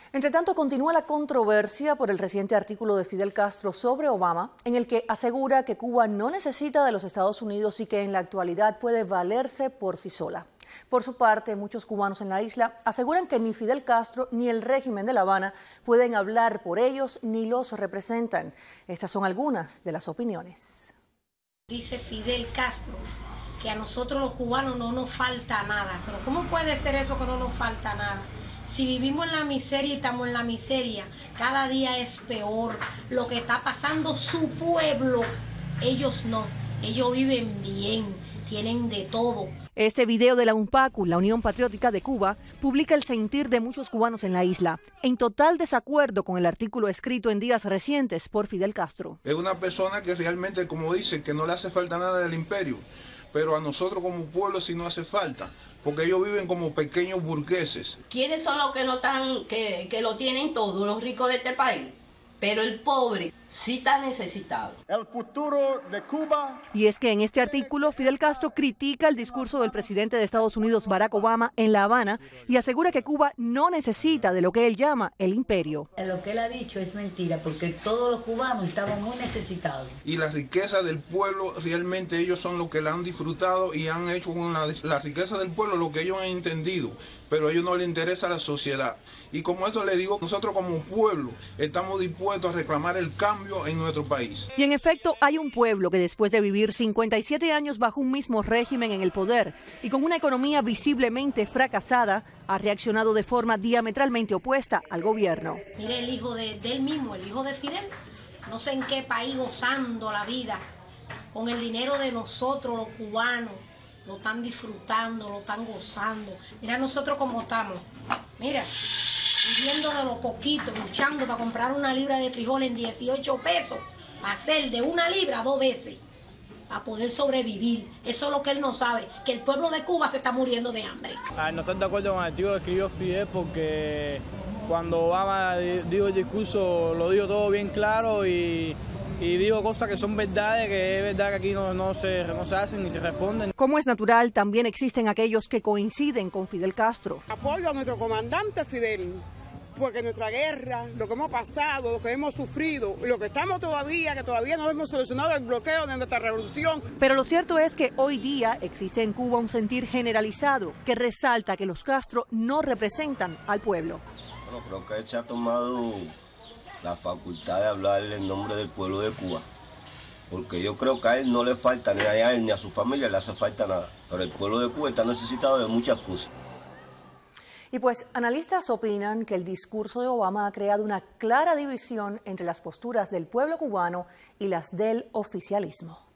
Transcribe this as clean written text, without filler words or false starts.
Entre tanto, continúa la controversia por el reciente artículo de Fidel Castro sobre Obama, en el que asegura que Cuba no necesita de los Estados Unidos y que en la actualidad puede valerse por sí sola. Por su parte, muchos cubanos en la isla aseguran que ni Fidel Castro ni el régimen de La Habana pueden hablar por ellos ni los representan. Estas son algunas de las opiniones. Dice Fidel Castro que a nosotros los cubanos no nos falta nada. Pero ¿cómo puede ser eso que no nos falta nada? Si vivimos en la miseria y estamos en la miseria, cada día es peor. Lo que está pasando su pueblo, ellos no. Ellos viven bien, tienen de todo. Este video de la UNPACU, la Unión Patriótica de Cuba, publica el sentir de muchos cubanos en la isla, en total desacuerdo con el artículo escrito en días recientes por Fidel Castro. Es una persona que realmente, como dice, que no le hace falta nada del imperio, pero a nosotros como pueblo sí nos hace falta, porque ellos viven como pequeños burgueses. ¿Quiénes son los que no están, que lo tienen todo, los ricos de este país? Pero el pobre sí está necesitado. El futuro de Cuba. Y es que en este artículo Fidel Castro critica el discurso del presidente de Estados Unidos, Barack Obama, en La Habana y asegura que Cuba no necesita de lo que él llama el imperio. Lo que él ha dicho es mentira, porque todos los cubanos estamos muy necesitados. Y la riqueza del pueblo, realmente ellos son los que la han disfrutado y han hecho con la riqueza del pueblo lo que ellos han entendido, pero a ellos no les interesa la sociedad. Y como esto le digo, nosotros como pueblo estamos dispuestos a reclamar el cambio en nuestro país. Y en efecto hay un pueblo que después de vivir 57 años bajo un mismo régimen en el poder y con una economía visiblemente fracasada, ha reaccionado de forma diametralmente opuesta al gobierno. Mire el hijo de él mismo, el hijo de Fidel, no sé en qué país gozando la vida, con el dinero de nosotros los cubanos. Lo están disfrutando, lo están gozando. Mira nosotros cómo estamos. Mira, viviendo de lo poquito, luchando para comprar una libra de frijol en 18 pesos, para hacer de una libra 2 veces, para poder sobrevivir. Eso es lo que él no sabe, que el pueblo de Cuba se está muriendo de hambre. No estoy de acuerdo con el artículo que escribió Fidel porque cuando Obama dijo el discurso lo dijo todo bien claro y digo cosas que son verdades, que es verdad que aquí no se hacen ni se responden. Como es natural, también existen aquellos que coinciden con Fidel Castro. Apoyo a nuestro comandante Fidel, porque nuestra guerra, lo que hemos pasado, lo que hemos sufrido, y lo que estamos todavía, que todavía no hemos solucionado el bloqueo de nuestra revolución. Pero lo cierto es que hoy día existe en Cuba un sentir generalizado que resalta que los Castro no representan al pueblo. Bueno, creo que él se ha tomado la facultad de hablar en nombre del pueblo de Cuba, porque yo creo que a él no le falta, ni a él ni a su familia le hace falta nada, pero el pueblo de Cuba está necesitado de muchas cosas. Y pues analistas opinan que el discurso de Obama ha creado una clara división entre las posturas del pueblo cubano y las del oficialismo.